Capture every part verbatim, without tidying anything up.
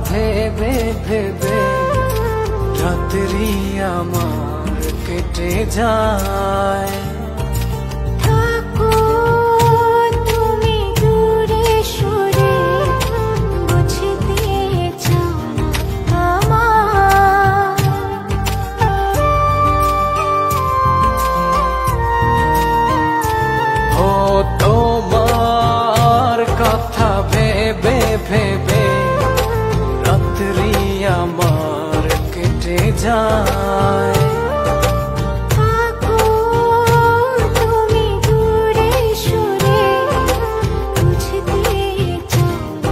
ভেবে ভেবে রাত্রি আমার কেটে যায়। তোমার কথা ভেবে ভেবে রাত্রি আমার কেটে যায়। তুমি দূরে সরে বুঝতে চাও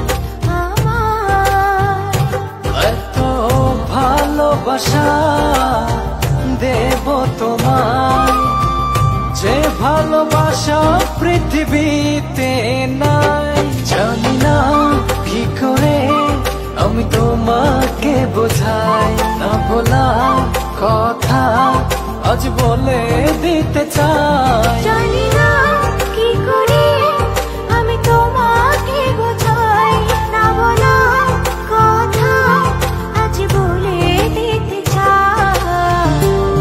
আমার। এত ভালোবাসা দেব তোমায় যে ভালোবাসা পৃথিবীতে নাই। জানি না কি করে আমি তোমাকে বোঝাই, না বলা কথা আজ বলে দিতে চাই। জানি না কি করে আমি তোমাকে বোঝাই, না বলা কথা আজ বলে দিতে চাই।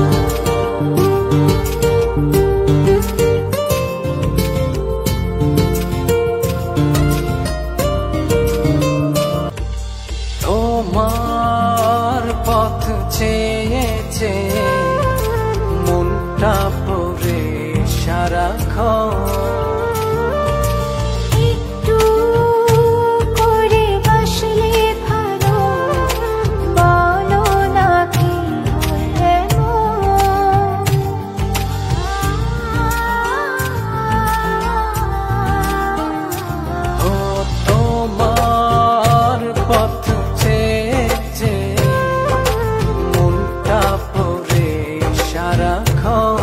তোমার পথ চেয়ে চেয়ে মনটা পড়ে সারাক্ষণ। একটু করে বাসলে ভালো, বলো না কি হয় এমন। ও তোমার পথ চেয়ে চেয়ে মনটা পড়ে সারাক্ষণ।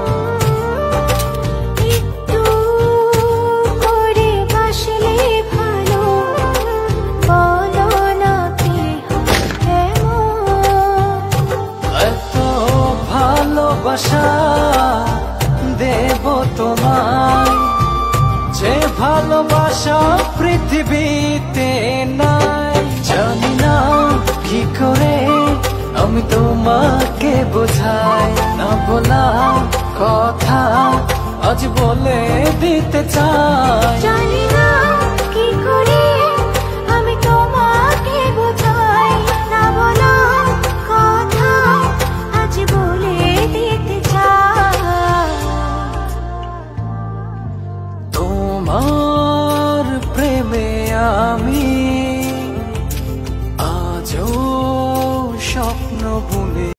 একটু করে বাসলে ভালো, বলো না কি হয় এমন। এত ভালোবাসা দেব তোমায় যে ভালোবাসা পৃথিবীতে নাই। জানি না কি করে আমি তোমাকে বোঝাই, না বলা কথা আজ বলে দিতে চাই। জানি না কি করে আমি তোমাকে বোঝাই, না বলা কথা আজ বলে দিতে চাই। তোমার প্রেমে আমি আজও স্বপ্ন বুনে